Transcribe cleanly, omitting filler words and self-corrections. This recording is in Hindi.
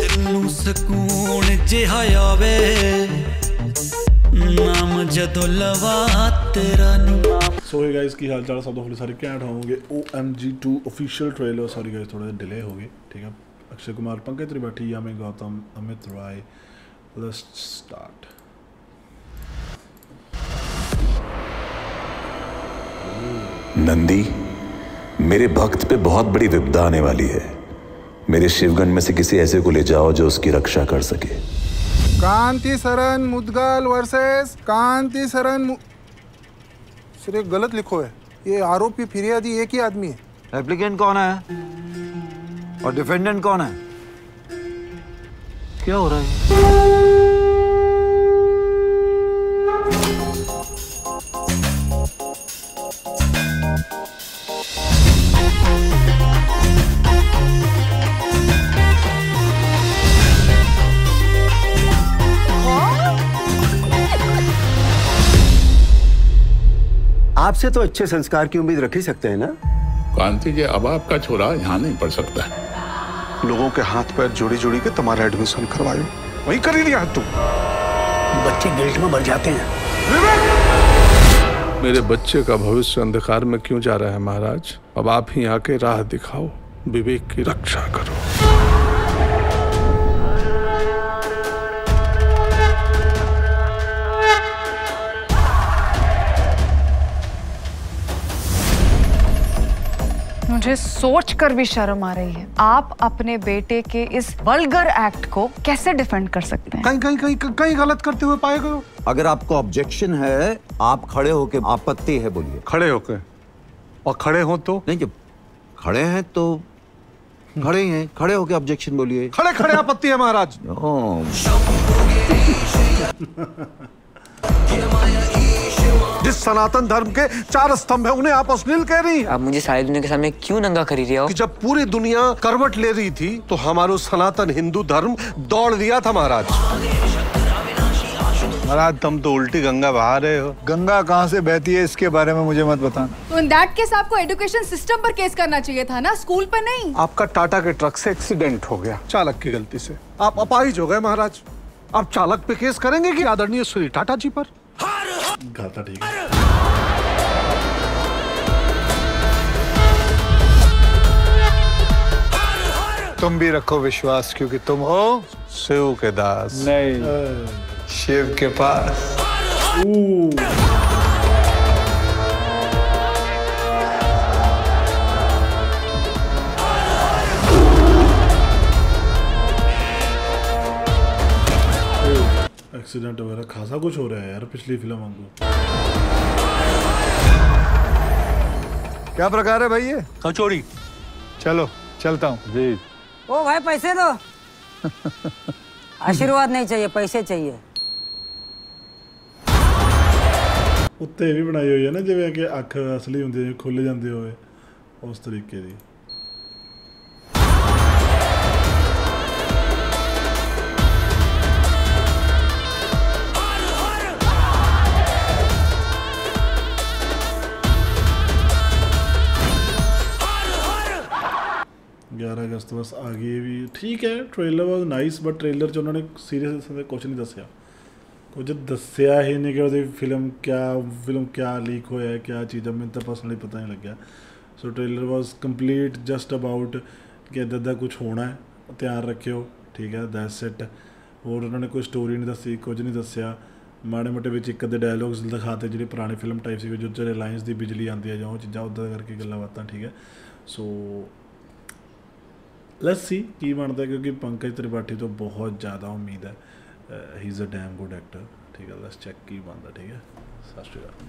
दिल नूं सकून जिहा आवे नाम जदों लवा तेरा नी। सो हे गाइस की हाल चाल सब तो सारे घैंट होंगे। OMG2 official trailer, sorry guys थोड़ा डिले हो गए, ठीक है। अक्षय कुमार, पंकज त्रिपाठी, यामी गौतम, अमित रॉय। Let's start. नंदी, मेरे भक्त पे बहुत बड़ी विपदा आने वाली है। मेरे शिवगण में से किसी ऐसे को ले जाओ जो उसकी रक्षा कर सके। कांति सरन मुदगल वर्सेस कांति सरन सिर्फ गलत लिखो है। ये आरोपी फिरियादी एक ही आदमी है। एप्लीकेंट कौन है और डिफेंडेंट कौन है? क्या हो रहा है? आपसे तो अच्छे संस्कार की उम्मीद रख ही सकते हैं ना। कांति जी, अब आपका छोरा यहाँ नहीं पढ़ सकता। लोगों के हाथ पैर जोड़ी जोड़ी के तुम्हारा एडमिशन करवायो, वही कर ही लिया तुम। बच्चे गिल्ट में मर जाते हैं। मेरे बच्चे का भविष्य अंधकार में क्यों जा रहा है महाराज? अब आप ही आके राह दिखाओ, विवेक की रक्षा करो। मुझे सोच कर भी शर्म आ रही है। आप अपने बेटे के इस वल्गर एक्ट को कैसे डिफेंड कर सकते हैं? कहीं गलत करते हुए पाए गए। अगर आपको ऑब्जेक्शन है, आप खड़े होके आपत्ति है बोलिए। खड़े होके? और खड़े हो तो नहीं, जब खड़े हैं तो खड़े ही हैं। खड़े होके ऑब्जेक्शन बोलिए। खड़े खड़े आपत्ति है महाराज। जिस सनातन धर्म के 4 स्तंभ है उन्हें आप अश्लील कह रही। आप मुझे सारी दुनिया के सामने क्यों नंगा करी रहे हो? कि जब पूरी दुनिया करवट ले रही थी तो हमारा सनातन हिंदू धर्म दौड़ दिया था महाराज। महाराज, तुम तो उल्टी गंगा बहा रहे हो। गंगा कहाँ से बहती है इसके बारे में मुझे मत बताना। तो इन दैट केस आपको एजुकेशन सिस्टम पर केस करना चाहिए था ना, स्कूल पर नहीं। आपका टाटा के ट्रक से एक्सीडेंट हो गया, चालक की गलती से। आप अपाहिज हो गए महाराज। आप चालक पे केस करेंगे कि आदरणीय श्री टाटा जी पर? गाता ठीक है। तुम भी रखो विश्वास, क्योंकि तुम हो शिव के दास। नहीं, शिव के पास। एक्सीडेंट वगैरह खासा कुछ हो रहा है यार पिछली फिल्म वांगू। क्या प्रकार है भाई ये? कचौड़ी। चलो चलता हूँ जी। ओ भाई पैसे दो। आशीर्वाद नहीं चाहिए, पैसे चाहिए। उत्ते भी बनाई हुई है ना जिवें कि अख असली होंदी है, खुल जाते होए उस तरीके दी। अगस्त बस आगे भी ठीक है। Trailer was nice, but trailer च उन्होंने सीरियस कुछ नहीं दसिया। कुछ दसिया ही नहीं कि वो फिल्म क्या लीक होया है, क्या चीज़ है, मैंने तो पर्सनली पता नहीं लग्या। So trailer was complete just about कि इदा कुछ होना है, ध्यान रखियो, ठीक है, दैट्स इट। और उन्होंने कोई स्टोरी नहीं दसी, कुछ नहीं दसिया। माड़े मोटे विच एक अद्धे डायलॉग्स दिखाते जिहड़े पुराने फिल्म टाइप से जो रिलायंस की बिजली आती है, जो चीज़ा उदा करके गल्लां बातां, ठीक है। सो लेट्स सी की बनता है, क्योंकि पंकज त्रिपाठी तो बहुत ज़्यादा उम्मीद है। He is a damn good actor, ठीक है। लेट्स चेक की बनता, ठीक है। सत श्री अकाल।